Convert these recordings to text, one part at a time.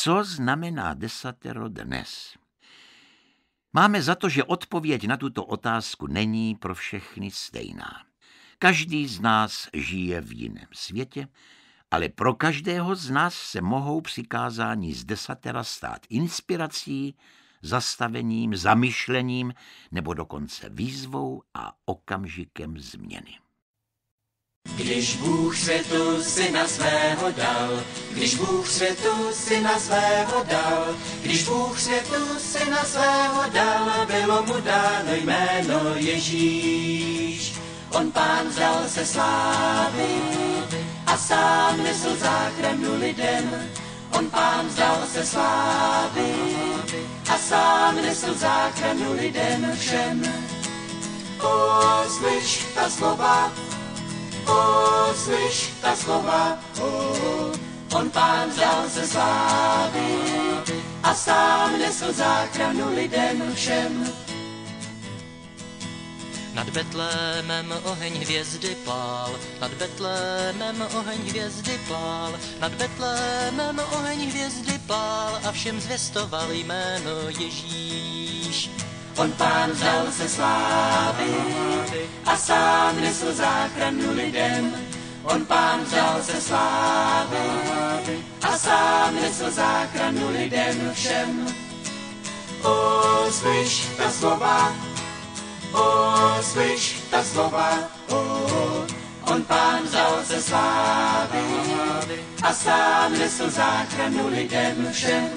Co znamená desatero dnes? Máme za to, že odpověď na tuto otázku není pro všechny stejná. Každý z nás žije v jiném světě, ale pro každého z nás se mohou přikázání z desatera stát inspirací, zastavením, zamyšlením nebo dokonce výzvou a okamžikem změny. Když Bůh světu syna svého dal, když Bůh světu syna svého dal, když Bůh světu syna svého dal, bylo mu dáno jméno Ježíš. On Pán vzdal se slávy a sám nesl záchranu lidem. On Pán vzdal se slávy a sám nesl záchranu lidem všem. Slyš ta slova, slyš ta slova, on Pán vzdal se slávy a sám nesl záchranu lidem všem. Nad Betlémem oheň hvězdy plál, nad Betlémem oheň hvězdy plál, nad Betlémem oheň hvězdy plál a všem zvěstoval jméno Ježíš. On Pán vzdal se slávy a sám nesl záchranu lidem. On Pán vzdal se slávy a sám nesl záchranu lidem všem. Slyš ta slova, slyš ta slova, on Pán vzdal se slávy a sám nesl záchranu lidem všem.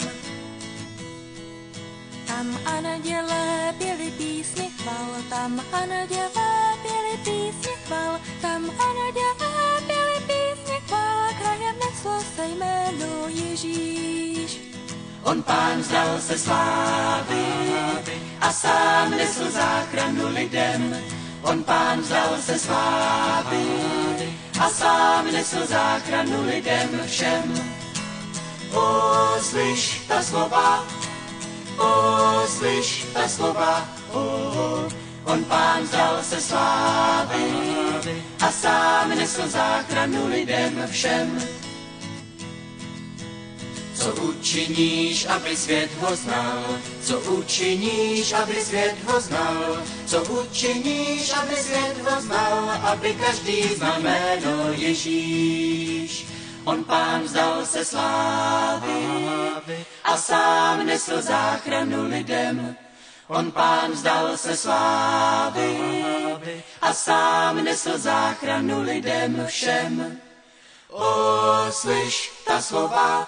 Tam andělé pěli písně chval, tam andělé pěli písně chval, tam andělé pěli písně chval, krajem neslo se jméno Ježíš. On Pán vzdal se slávy a sám nesl záchranu lidem. On Pán vzdal se slávy a sám nesl záchranu lidem všem. Slyš ta slova, slyš ta slova, on Pán vzdal se slávy a sám nesl záchranu lidem všem. Co učiníš, aby svět ho znal? Co učiníš, aby svět ho znal? Co učiníš, aby svět ho znal? Aby každý znal jméno Ježíš. On Pán vzdal se slávy a sám nesl záchranu lidem. On Pán vzdal se slávy a sám nesl záchranu lidem všem. Slyš ta slova,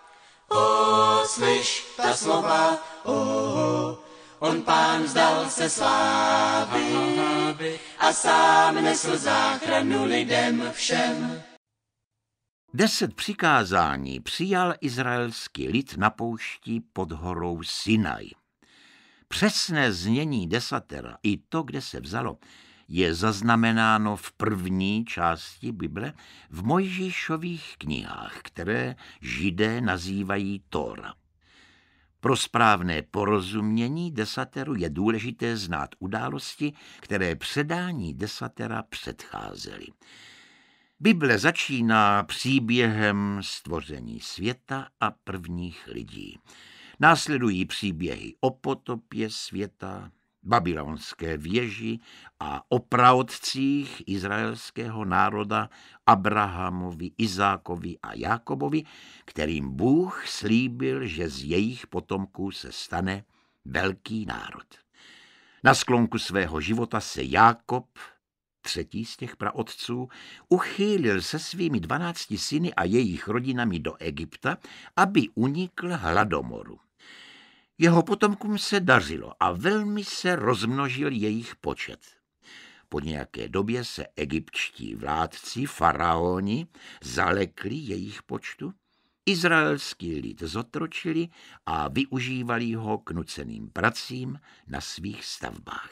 slyš ta slova, on Pán vzdal se slávy a sám nesl záchranu lidem všem. 10 přikázání přijal izraelský lid na poušti pod horou Sinaj. Přesné znění desatera i to, kde se vzalo, je zaznamenáno v první části Bible v Mojžíšových knihách, které Židé nazývají Tóra. Pro správné porozumění desateru je důležité znát události, které předání desatera předcházely. Bible začíná příběhem stvoření světa a prvních lidí. Následují příběhy o potopě světa, babylonské věži a o praotcích izraelského národa Abrahamovi, Izákovi a Jákobovi, kterým Bůh slíbil, že z jejich potomků se stane velký národ. Na sklonku svého života se Jákob, třetí z těch praotců, uchýlil se svými 12 syny a jejich rodinami do Egypta, aby unikl hladomoru. Jeho potomkům se dařilo a velmi se rozmnožil jejich počet. Po nějaké době se egyptští vládci, faraoni, zalekli jejich počtu, izraelský lid zotročili a využívali ho k nuceným pracím na svých stavbách.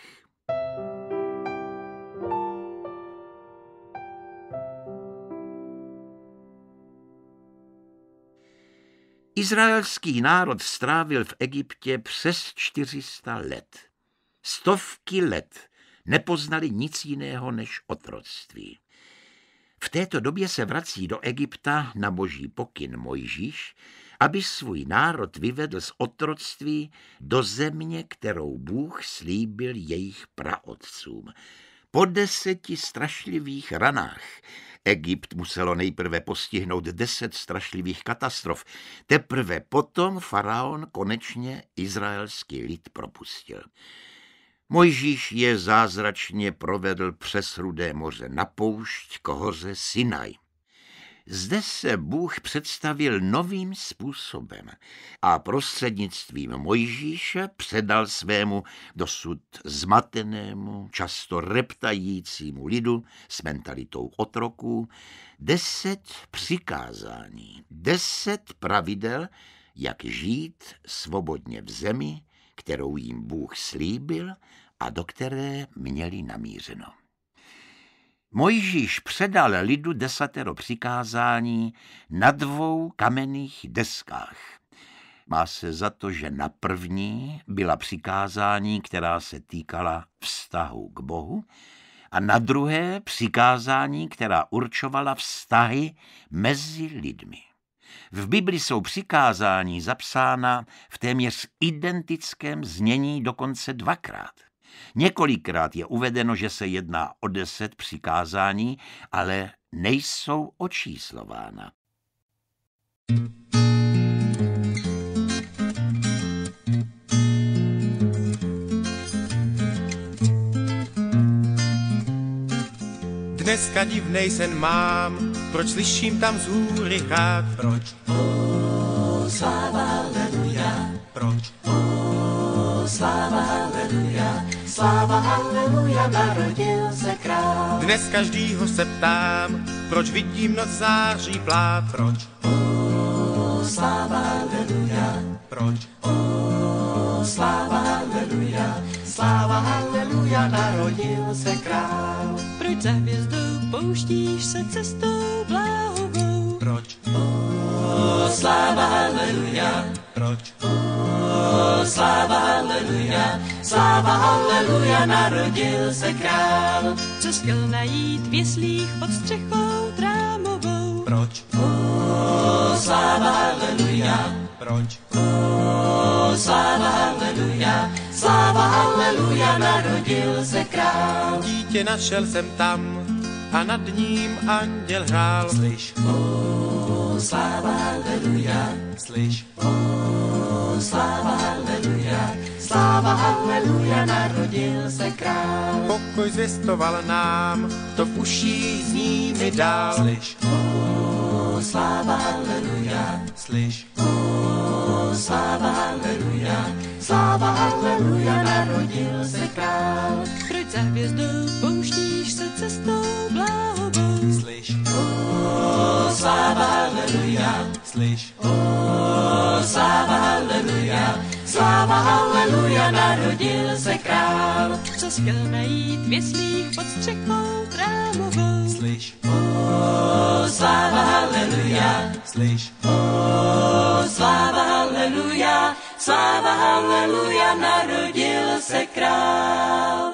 Izraelský národ strávil v Egyptě přes 400 let. Stovky let nepoznali nic jiného než otroctví. V této době se vrací do Egypta na boží pokyn Mojžíš aby svůj národ vyvedl z otroctví do země, kterou Bůh slíbil jejich praotcům. Po 10 strašlivých ranách Egypt muselo nejprve postihnout 10 strašlivých katastrof. Teprve potom faraon konečně izraelský lid propustil. Mojžíš je zázračně provedl přes Rudé moře na poušť k hoře Sinaj. Zde se Bůh představil novým způsobem a prostřednictvím Mojžíše předal svému dosud zmatenému, často reptajícímu lidu s mentalitou otroků 10 přikázání, 10 pravidel, jak žít svobodně v zemi, kterou jim Bůh slíbil a do které měli namířeno. Mojžíš předal lidu 10 přikázání na 2 kamenných deskách. Má se za to, že na první byla přikázání, která se týkala vztahu k Bohu, a na druhé přikázání, která určovala vztahy mezi lidmi. V Bibli jsou přikázání zapsána v téměř identickém znění dokonce 2krát. Několikrát je uvedeno, že se jedná o 10 přikázání, ale nejsou očíslována. Dneska divnej sen mám, proč slyším tam z hůry hrát? Proč? Sláva, haleluja. Proč? Sláva, haleluja. Sláva, haleluja, narodil se král. Dnes každýho se ptám, proč vidím noc září plát? Proč? Sláva, haleluja. Proč? Sláva, haleluja. Sláva, haleluja, narodil se král. Proč za hvězdou pouštíš se cestou bláhovou? Proč? Sláva, haleluja. Proč? Sláva, haleluja. Sláva, haleluja, narodil se král. Co chtěl najít v jeslích pod střechou trámovou? Proč? Sláva, haleluja. Proč? Sláva, haleluja. Sláva, haleluja, narodil se král. Dítě našel jsem tam a nad ním anděl hrál. Slyš? Sláva, haleluja. Slyš? Sláva, haleluja. Sláva, haleluja, narodil se král. Pokoj zvěstoval nám, to v uších zní mi dál. Slyš? Sláva, haleluja. Slyš? Sláva, haleluja. Sláva, haleluja, narodil se král. Proč za hvězdou pouštíš se cestou bláhovou? Slyš? Sláva, haleluja. Slyš? Sláva, haleluja. Sláva, haleluja, narodil se král. Co chtěl najít v jeslích pod střechou trámovou? Slyš? Sláva, haleluja. Slyš? Sláva, haleluja. Sláva, haleluja, narodil se král.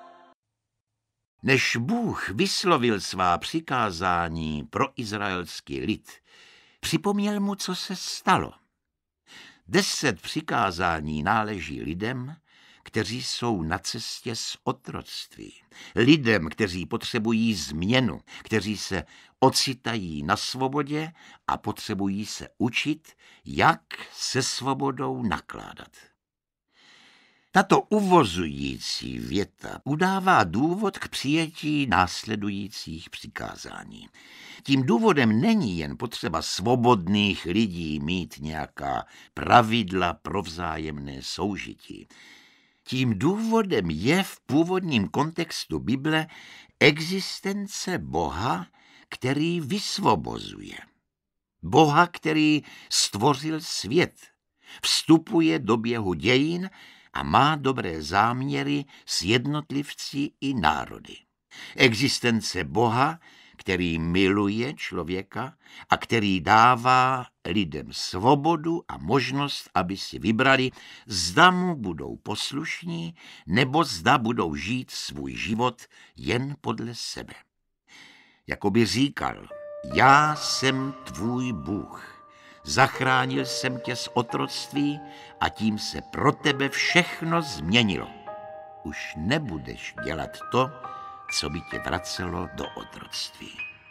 Než Bůh vyslovil svá přikázání pro izraelský lid, připomněl mu, co se stalo. 10 přikázání náleží lidem, kteří jsou na cestě z otroctví. Lidem, kteří potřebují změnu, kteří se ocitají na svobodě a potřebují se učit, jak se svobodou nakládat. Tato uvozující věta udává důvod k přijetí následujících přikázání. Tím důvodem není jen potřeba svobodných lidí mít nějaká pravidla pro vzájemné soužití. Tím důvodem je v původním kontextu Bible existence Boha, který vysvobozuje. Boha, který stvořil svět, vstupuje do běhu dějin a má dobré záměry s jednotlivci i národy. Existence Boha, který miluje člověka a který dává lidem svobodu a možnost, aby si vybrali, zda mu budou poslušní nebo zda budou žít svůj život jen podle sebe. Jakoby říkal, já jsem tvůj Bůh, zachránil jsem tě z otroctví a tím se pro tebe všechno změnilo. Už nebudeš dělat to, co by tě vracelo do otroctví.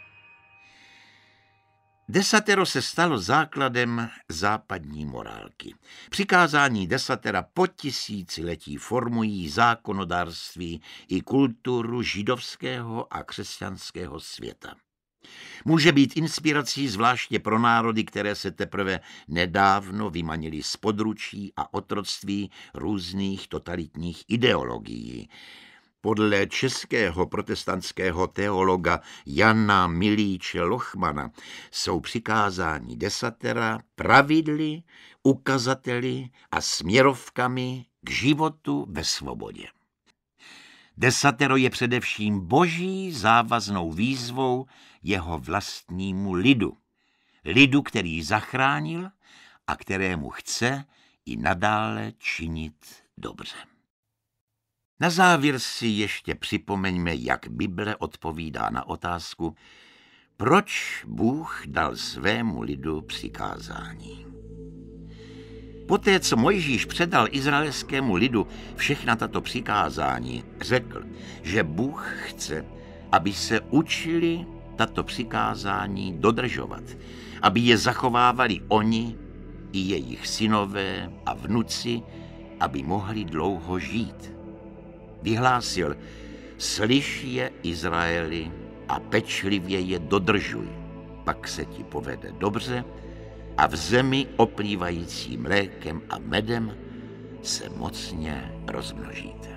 Desatero se stalo základem západní morálky. Přikázání desatera po tisíciletí formují zákonodárství i kulturu židovského a křesťanského světa. Může být inspirací zvláště pro národy, které se teprve nedávno vymanily z područí a otroctví různých totalitních ideologií. Podle českého protestantského teologa Jana Milíče Lochmana jsou přikázání desatera pravidly, ukazateli a směrovkami k životu ve svobodě. Desatero je především boží závaznou výzvou jeho vlastnímu lidu. Lidu, který zachránil a kterému chce i nadále činit dobře. Na závěr si ještě připomeňme, jak Bible odpovídá na otázku, proč Bůh dal svému lidu přikázání. Poté, co Mojžíš předal izraelskému lidu všechna tato přikázání, řekl, že Bůh chce, aby se učili tato přikázání dodržovat, aby je zachovávali oni i jejich synové a vnuci, aby mohli dlouho žít. Vyhlásil, slyš je, Izraeli, a pečlivě je dodržuj, pak se ti povede dobře a v zemi oplývající mlékem a medem se mocně rozmnožíte.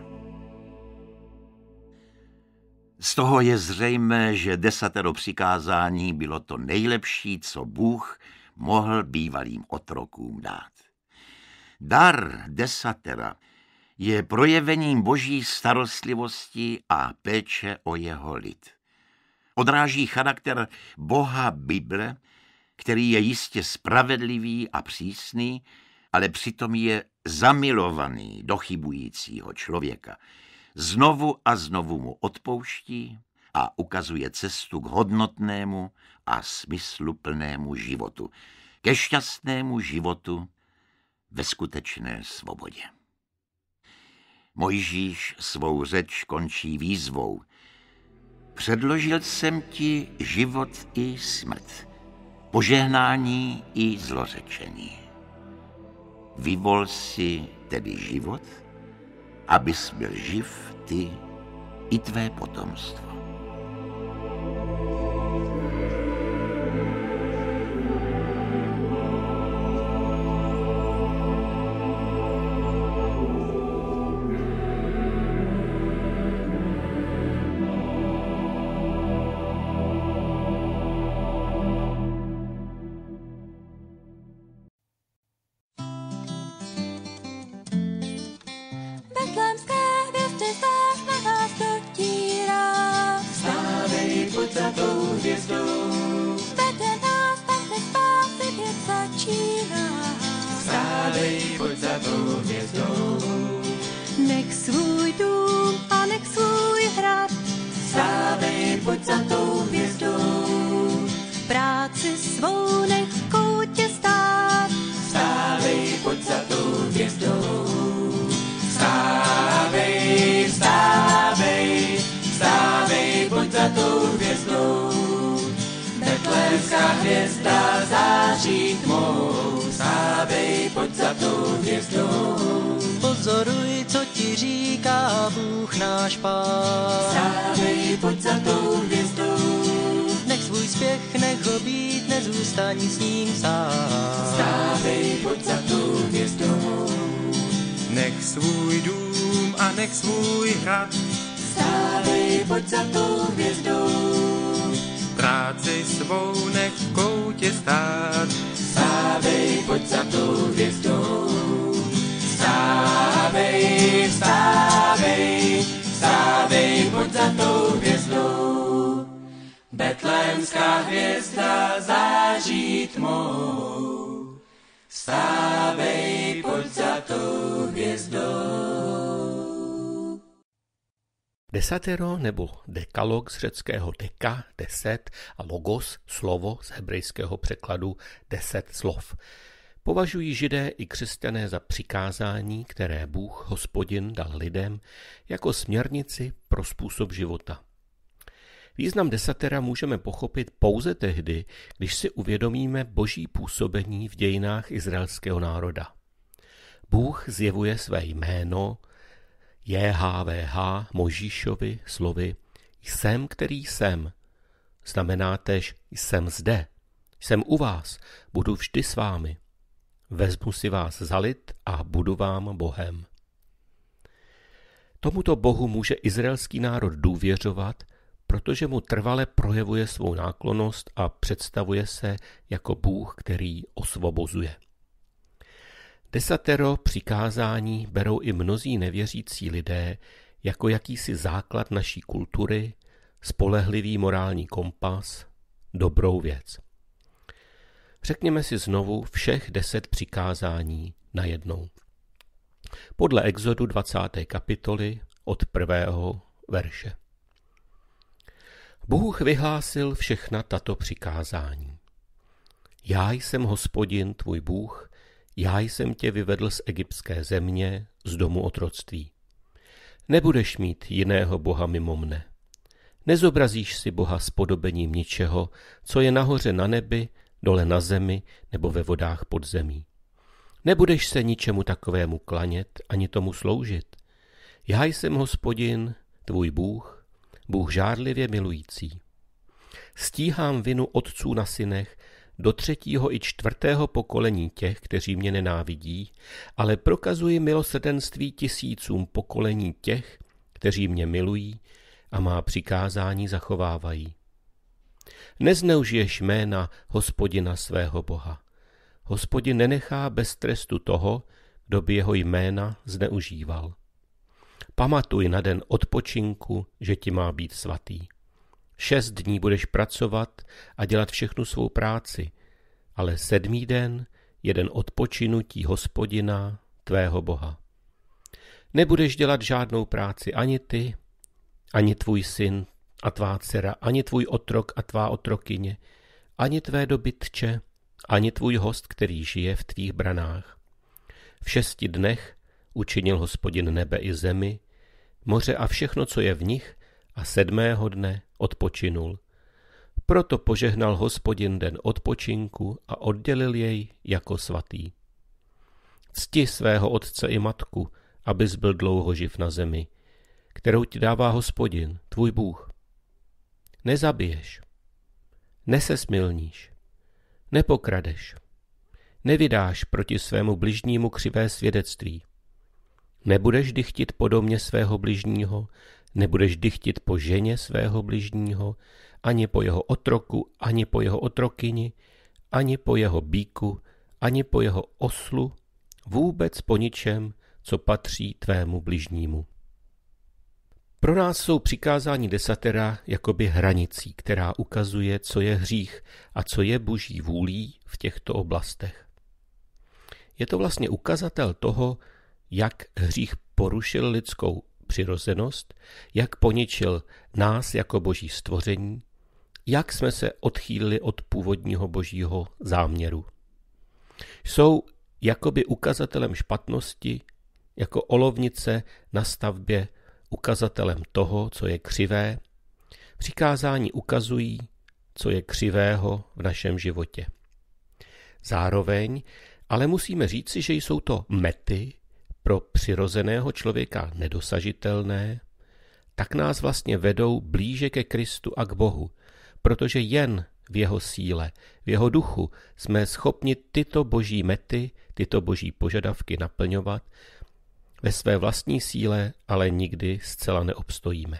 Z toho je zřejmé, že desatero přikázání bylo to nejlepší, co Bůh mohl bývalým otrokům dát. Dar desatera je projevením boží starostlivosti a péče o jeho lid. Odráží charakter Boha Bible, který je jistě spravedlivý a přísný, ale přitom je zamilovaný do chybujícího člověka. Znovu a znovu mu odpouští a ukazuje cestu k hodnotnému a smysluplnému životu, ke šťastnému životu ve skutečné svobodě. Mojžíš svou řeč končí výzvou. Předložil jsem ti život i smrt, požehnání i zlořečení. Vyvol si tedy život, abys byl živ ty i tvé potomstvo. Nech svůj dům a nech svůj hrad, Stávej, pojď za tou hvězdou. práci svou nech v koutě stát. Stávej, pojď za tou hvězdou. Stávej, stávej, stávej, pojď za tou hvězdou. Betlémská hvězda září tmou. Stávej, pojď za tou hvězdou. Pozoruj, co ti říká Bůh náš Pán. Stávej, pojď za tou hvězdou. Nech svůj spěch, nech ho být, nezůstaň s ním sám. Stávej, pojď za tou hvězdou. Nech svůj dům a nech svůj hrad, Stávej, pojď za tou hvězdou. práci svou nech v koutě stát. Stávej, pojď za tou hvězdou. Stávej, stávej, stávej, pojď za tou hvězdou. Betlémská hvězda září tmou. Stávej, pojď za tou hvězdou. Desatero nebo dekalog z řeckého deka, 10 a logos, slovo z hebrejského překladu 10 slov. Považují Židé i křesťané za přikázání, které Bůh, Hospodin, dal lidem jako směrnici pro způsob života. Význam desatera můžeme pochopit pouze tehdy, když si uvědomíme boží působení v dějinách izraelského národa. Bůh zjevuje své jméno JHVH Mojžíšovi slovy jsem, který jsem. Znamená též jsem zde, jsem u vás, budu vždy s vámi. Vezmu si vás za lid a budu vám Bohem. Tomuto Bohu může izraelský národ důvěřovat, protože mu trvale projevuje svou náklonnost a představuje se jako Bůh, který osvobozuje. Desatero přikázání berou i mnozí nevěřící lidé jako jakýsi základ naší kultury, spolehlivý morální kompas, dobrou věc. Řekněme si znovu všech 10 přikázání najednou. Podle Exodu 20. kapitoly od 1. verše. Bůh vyhlásil všechna tato přikázání. Já jsem Hospodin, tvůj Bůh, já jsem tě vyvedl z egyptské země, z domu otroctví. Nebudeš mít jiného boha mimo mne. Nezobrazíš si boha s podobením ničeho, co je nahoře na nebi, dole na zemi nebo ve vodách pod zemí. Nebudeš se ničemu takovému klanět ani tomu sloužit. Já jsem Hospodin, tvůj Bůh, Bůh žárlivě milující. Stíhám vinu otců na synech do 3. i 4. pokolení těch, kteří mě nenávidí, ale prokazuji milosrdenství tisícům pokolení těch, kteří mě milují a má přikázání zachovávají. Nezneužiješ jména Hospodina svého Boha. Hospodin nenechá bez trestu toho, kdo by jeho jména zneužíval. Pamatuj na den odpočinku, že ti má být svatý. 6 dní budeš pracovat a dělat všechnu svou práci, ale 7. den je den odpočinutí Hospodina, tvého Boha. Nebudeš dělat žádnou práci ani ty, ani tvůj syn a tvá dcera, ani tvůj otrok a tvá otrokyně, ani tvé dobytče, ani tvůj host, který žije v tvých branách. V 6 dnech učinil Hospodin nebe i zemi, moře a všechno, co je v nich, a 7. dne odpočinul. Proto požehnal Hospodin den odpočinku a oddělil jej jako svatý. Cti svého otce i matku, abys byl dlouho živ na zemi, kterou ti dává Hospodin, tvůj Bůh. Nezabiješ, nesesmilníš, nepokradeš, nevydáš proti svému bližnímu křivé svědectví. Nebudeš dychtit po domě svého bližního, nebudeš dychtit po ženě svého bližního, ani po jeho otroku, ani po jeho otrokyni, ani po jeho býku, ani po jeho oslu, vůbec po ničem, co patří tvému bližnímu. Pro nás jsou přikázání desatera jakoby hranicí, která ukazuje, co je hřích a co je boží vůlí v těchto oblastech. Je to vlastně ukazatel toho, jak hřích porušil lidskou přirozenost, jak poničil nás jako boží stvoření, jak jsme se odchýlili od původního božího záměru. Jsou jakoby ukazatelem špatnosti, jako olovnice na stavbě ukazatelem toho, co je křivé. Přikázání ukazují, co je křivého v našem životě. Zároveň ale musíme říci, že jsou to mety pro přirozeného člověka nedosažitelné, tak nás vlastně vedou blíže ke Kristu a k Bohu, protože jen v jeho síle, v jeho duchu jsme schopni tyto boží mety, tyto boží požadavky naplňovat. Ve své vlastní síle ale nikdy zcela neobstojíme.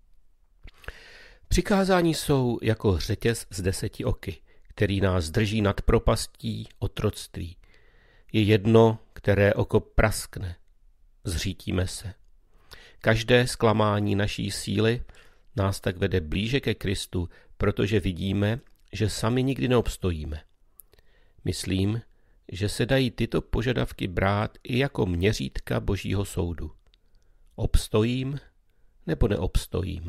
Přikázání jsou jako řetěz z 10 oky, který nás drží nad propastí otroctví. Je jedno, které oko praskne, zřítíme se. Každé zklamání naší síly nás tak vede blíže ke Kristu, protože vidíme, že sami nikdy neobstojíme. Myslím, že se dají tyto požadavky brát i jako měřítka božího soudu. Obstojím, nebo neobstojím.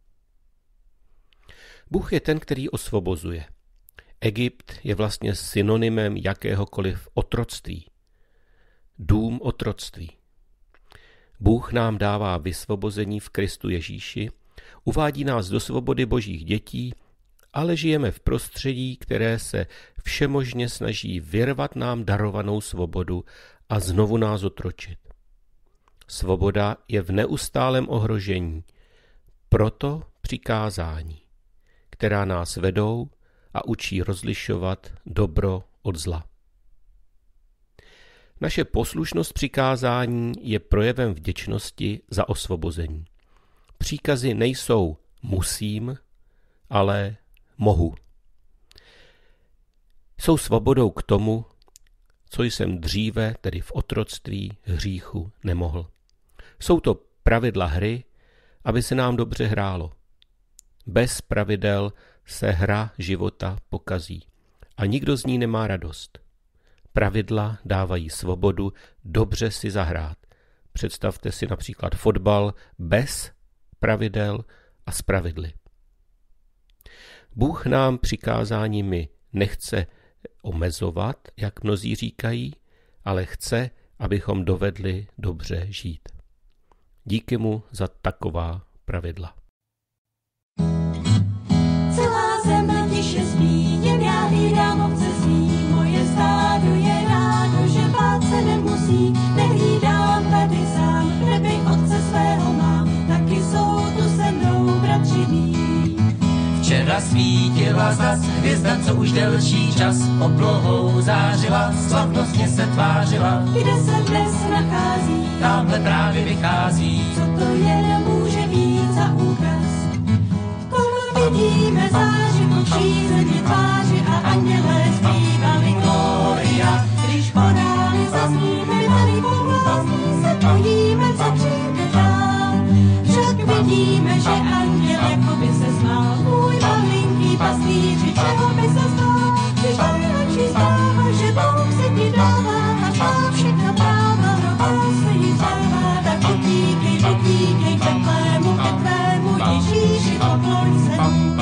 Bůh je ten, který osvobozuje. Egypt je vlastně synonymem jakéhokoliv otroctví. Dům otroctví. Bůh nám dává vysvobození v Kristu Ježíši, uvádí nás do svobody Božích dětí, ale žijeme v prostředí, které se všemožně snaží vyrvat nám darovanou svobodu a znovu nás otročit. Svoboda je v neustálém ohrožení, proto přikázání, která nás vedou a učí rozlišovat dobro od zla. Naše poslušnost přikázání je projevem vděčnosti za osvobození. Příkazy nejsou musím, ale mohu. Jsou svobodou k tomu, co jsem dříve, tedy v otroctví hříchu, nemohl. Jsou to pravidla hry, aby se nám dobře hrálo. Bez pravidel se hra života pokazí a nikdo z ní nemá radost. Pravidla dávají svobodu dobře si zahrát. Představte si například fotbal bez pravidel a s pravidly. Bůh nám přikázáními nechce omezovat, jak mnozí říkají, ale chce, abychom dovedli dobře žít. Díky mu za taková pravidla. Celá zem tiše spí, jen já hlídám ovce svý. Moje stádo je rádo, že bát se nemusí. Nehlídám tady sám, v nebi otce svého mám. Taky jsou tu se mnou bratři mí. Včera svítila zas hvězda, co už delší čas oblohou zářila, slavnostně se tvářila. Kde se dnes nachází? Tamhle právě vychází. Co to jen může být za úkaz? Kolo vidíme záři po vší země tváři a andělé zpívali Gloria. Když chorály zazní, my tady pohlásní se bojíme, co přijde dál. Však vidíme, že anděl jako by se smál. Můj malinký pastýři, čeho by se smál? Když nejlepší zpráva, že Bůh se ti dává a má všechno práva, rovná se jí vzdává. Tak utíkej k Betlému, ke tvému Ježíši, pokloň se mu.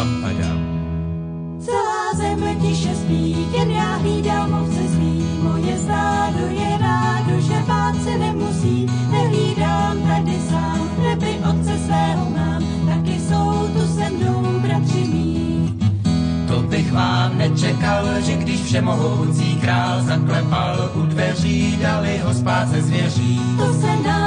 Celá zem tiše spí, jen já hlídám ovce svý. Moje stádo je rádo, že bát se nemusí. Nehlídám tady sám, v nebi otce svého mám. Taky jsou tu se mnou bratři mí. To bych vám nečekal, že když všemohoucí král zaklepal u dveří, dali ho spát ze zvěří. To se nám